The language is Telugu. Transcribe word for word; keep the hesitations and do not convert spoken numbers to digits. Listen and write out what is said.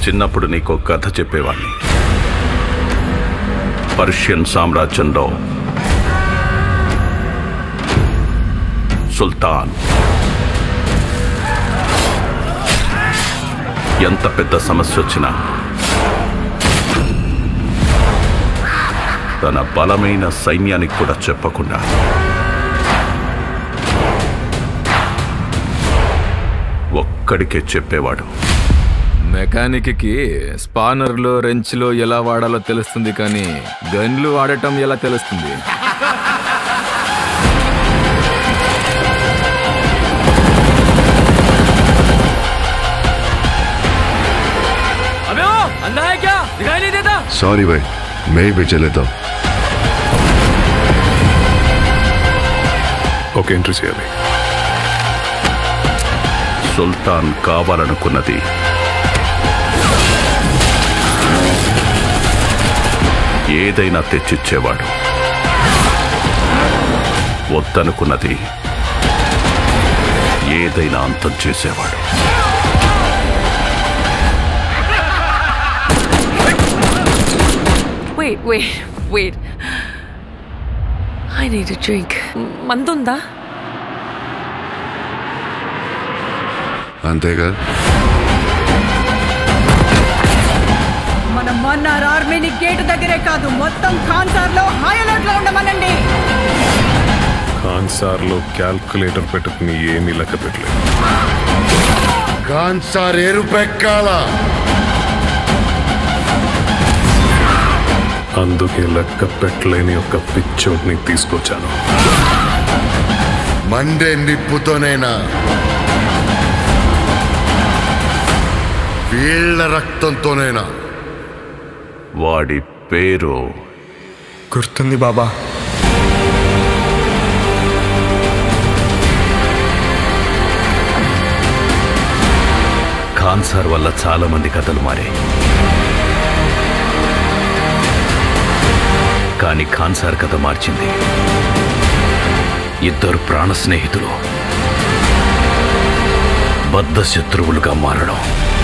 చిన్నప్పుడు నీకు కథ చెప్పేవాణ్ణి. పర్షియన్ సామ్రాజ్యంలో సుల్తాన్ ఎంత పెద్ద సమస్య వచ్చినా తన బలమైన సైన్యానికి కూడా చెప్పకుండా ఒక్కడికే చెప్పేవాడు. మెకానిక్కి స్పానర్లో రెంచ్లో ఎలా వాడాలో తెలుస్తుంది, కానీ గన్లు వాడటం ఎలా తెలుస్తుంది? सॉरी भाई, मैं ही बेच लेता हूँ. ఓకే, ఎంట్రీ చేయాలి. సుల్తాన్ కావాలనుకున్నది ఏదైనా తెచ్చిచ్చేవాడు. వద్దనుకున్నది ఏదైనా అంతం చేసేవాడు. Wait, wait, wait. I need a drink. Mandunda? అంతేగా? మన మన్నార్ ఆర్మీని గేటు దగ్గరే కాదు, మొత్తం ఖాన్సార్ లో హై అలర్ట్ లో ఉండమనండి. ఖాన్సార్ లో క్యాల్కులేటర్ పెట్టుకుని ఏమీ లెక్క పెట్టలేదు. ఖాన్సార్ ఎరుపెక్కాల, అందుకే లెక్క పెట్టలేని ఒక పిచ్చోడ్ని తీసుకొచ్చాను. మండే నిప్పుతోనైనా వీళ్ళ రక్తంతోనైనా. వాడి పేరు గుర్తుంది బాబా. ఖాన్సార్ వల్ల చాలా మంది కథలు మారాయి, కానీ ఖాన్సార్ కథ మార్చింది ఇద్దరు ప్రాణ స్నేహితులు బద్ధ శత్రువులుగా మారడం.